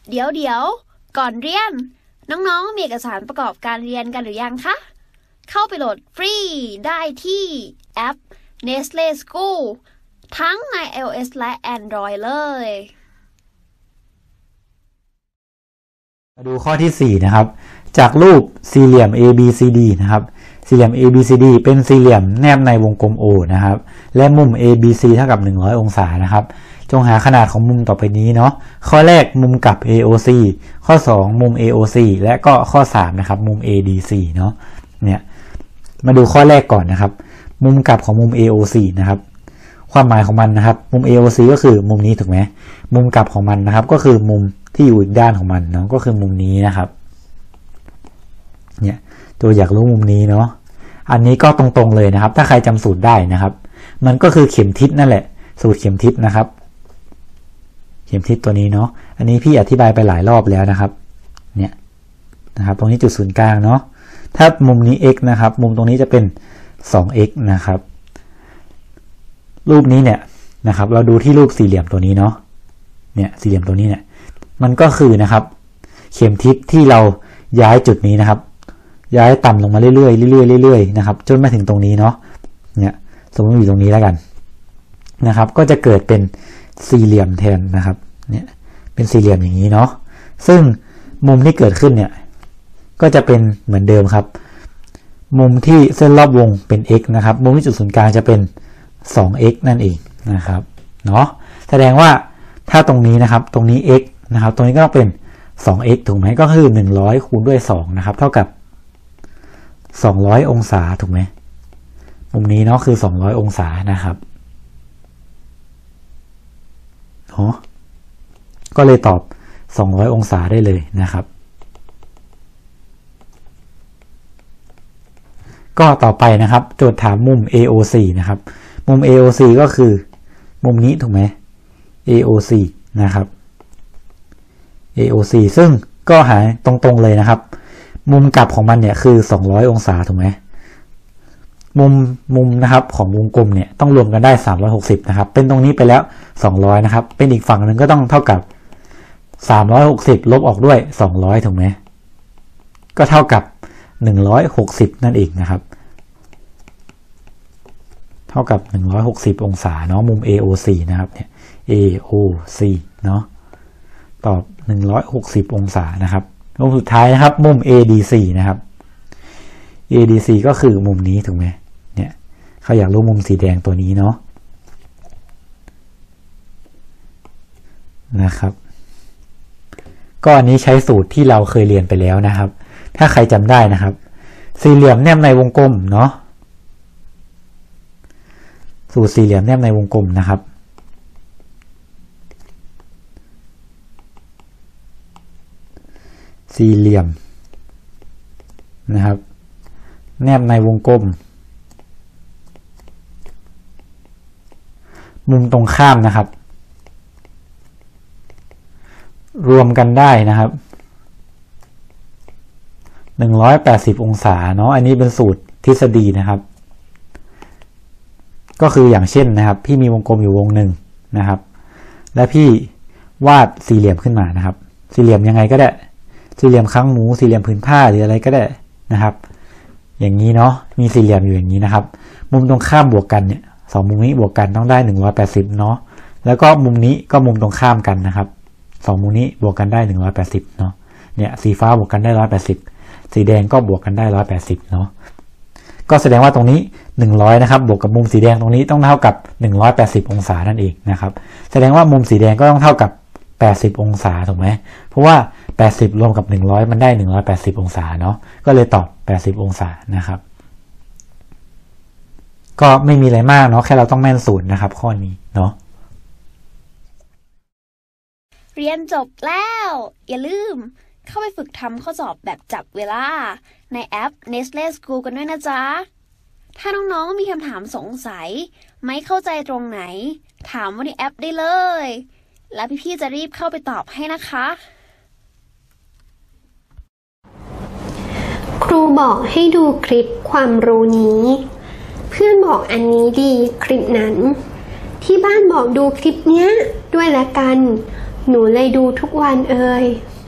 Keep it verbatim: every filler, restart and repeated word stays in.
เดี๋ยวเดี๋ยวก่อนเรียนน้องๆมีเอกสารประกอบการเรียนกันหรือยังคะเข้าไปโหลดฟรีได้ที่แอป Nestle School ทั้งใน iOS และ Android เลยมาดูข้อที่สี่นะครับจากรูปสี่เหลี่ยม A B C D นะครับสี่เหลี่ยม A B C D เป็นสี่เหลี่ยมแนบในวงกลม O นะครับและมุม A B C เท่ากับหนึ่งร้อยองศานะครับจงหาขนาดของมุมต่อไปนี้เนาะข้อแรกมุมกับ เอ โอ ซี ข้อสองมุม เอ โอ ซี และก็ข้อสามนะครับมุม เอ ดี ซี เนาะเนี่ยมาดูข้อแรกก่อนนะครับมุมกับของมุม เอ โอ ซี นะครับความหมายของมันนะครับมุม เอ โอ ซี ก็คือมุมนี้ถูกไหมมุมกับของมันนะครับก็คือมุมที่อยู่อีกด้านของมันเนาะก็คือมุมนี้นะครับเนี่ยตัวอยากรู้มุมนี้เนาะอันนี้ก็ตรงๆเลยนะครับถ้าใครจำสูตรได้นะครับมันก็คือเข็มทิศนั่นแหละสูตรเข็มทิศนะครับเข็มทิศตัวนี้เนาะอันนี้พี่อธิบายไปหลายรอบแล้วนะครับเนี่ยนะครับตรงนี้จุดศูนย์กลางเนาะถ้ามุมนี้ x นะครับมุมตรงนี้จะเป็น สองเอ็กซ์ นะครับรูปนี้เนี่ยนะครับเราดูที่รูปสี่เหลี่ยมตัวนี้เนาะเนี่ยสี่เหลี่ยมตัวนี้เนี่ยมันก็คือนะครับเข็มทิศที่เราย้ายจุดนี้นะครับย้ายต่ำลงมาเรื่อยๆเรื่อยๆเรื่อยๆนะครับจนมาถึงตรงนี้เนาะเนี่ยสมมติอยู่ตรงนี้แล้วกันนะครับก็จะเกิดเป็นสี่เหลี่ยมแทนนะครับเนี่ยเป็นสี่เหลี่ยมอย่างนี้เนาะซึ่งมุมที่เกิดขึ้นเนี่ยก็จะเป็นเหมือนเดิมครับมุมที่เส้นรอบวงเป็น x นะครับมุมที่จุดศูนย์กลางจะเป็น สองเอ็กซ์ นั่นเองนะครับเนาะแสดงว่าถ้าตรงนี้นะครับตรงนี้ x นะครับตรงนี้ก็ต้องเป็น สองเอ็กซ์ ถูกไหมก็คือหนึ่งร้อยคูณด้วยสองนะครับเท่ากับสองร้อยองศาถูกไหมมุมนี้เนาะคือสองร้อยองศานะครับเนาะก็เลยตอบสองร้อยองศาได้เลยนะครับก็ต่อไปนะครับโจทย์ถามมุม เอ โอ ซี นะครับมุม เอ โอ ซี ก็คือมุมนี้ถูกไหม เอ โอ ซี นะครับ เอ โอ ซี ซึ่งก็หาตรงๆเลยนะครับมุมกลับของมันเนี่ยคือสองร้อยองศาถูกไหมมุมมุมนะครับของวงกลมเนี่ยต้องรวมกันได้สามร้อยหกสิบนะครับเป็นตรงนี้ไปแล้วสองร้อยนะครับเป็นอีกฝั่งหนึ่งก็ต้องเท่ากับสามร้อยหกสิบลบออกด้วยสองร้อยถูกไหมก็เท่ากับหนึ่งร้อยหกสิบนั่นเองนะครับเท่ากับหนึ่งร้อยหกสิบองศาเนาะมุม เอ โอ ซี นะครับเนี่ย เอ โอ ซี เนาะตอบหนึ่งร้อยหกสิบองศานะครับมุมสุดท้ายนะครับมุม เอ ดี ซี นะครับ เอ ดี ซี ก็คือมุมนี้ถูกไหมเนี่ยเขาอยากรู้มุมสีแดงตัวนี้เนาะนะครับก็อันนี้ใช้สูตรที่เราเคยเรียนไปแล้วนะครับถ้าใครจำได้นะครับสี่เหลี่ยมแนบในวงกลมเนาะสูตรสี่เหลี่ยมแนบในวงกลมนะครับสี่เหลี่ยมนะครับแนบในวงกลมมุมตรงข้ามนะครับรวมกันได้นะครับหนึ่งร้อยแปดสิบองศาเนาะอันนี้เป็นสูตรทฤษฎีนะครับก็คืออย่างเช่นนะครับพี่มีวงกลมอยู่วงหนึ่งนะครับและพี่วาดสี่เหลี่ยมขึ้นมานะครับสี่เหลี่ยมยังไงก็ได้สี่เหลี่ยมค้างหมูสี่เหลี่ยมผืนผ้าหรืออะไรก็ได้นะครับอย่างนี้เนาะมีสี่เหลี่ยมอยู่อย่างนี้นะครับมุมตรงข้ามบวกกันเนี่ยสองมุมนี้บวกกันต้องได้หนึ่งร้อยแปดสิบเนาะแล้วก็มุมนี้ก็มุมตรงข้ามกันนะครับสองมุมนี้บวกกันได้หนึ่งร้อยแปดสิบเนาะเนี่ยสีฟ้าบวกกันได้หนึ่งร้อยแปดสิบสีแดงก็บวกกันได้หนึ่งร้อยแปดสิบเนาะก็แสดงว่าตรงนี้หนึ่งร้อยนะครับบวกกับมุมสีแดงตรงนี้ต้องเท่ากับหนึ่งร้อยแปดสิบองศานั่นเองนะครับแสดงว่ามุมสีแดงก็ต้องเท่ากับแปดสิบองศาถูกไหมเพราะว่าแปดสิบรวมกับหนึ่งร้อยมันได้หนึ่งร้อยแปดสิบองศาเนาะก็เลยตอบแปดสิบองศานะครับก็ไม่มีอะไรมากเนาะแค่เราต้องแม่นสูตรนะครับข้อนี้เนาะเรียนจบแล้วอย่าลืมเข้าไปฝึกทำข้อสอบแบบจับเวลาในแอป Nestle School กันด้วยนะจ๊ะถ้าน้องๆมีคำถามสงสัยไม่เข้าใจตรงไหนถามว่าในแอปได้เลยแล้วพี่ๆจะรีบเข้าไปตอบให้นะคะครูบอกให้ดูคลิปความรู้นี้เพื่อนบอกอันนี้ดีคลิปนั้นที่บ้านบอกดูคลิปเนี้ยด้วยละกันหนูเลยดูทุกวันเอ่ย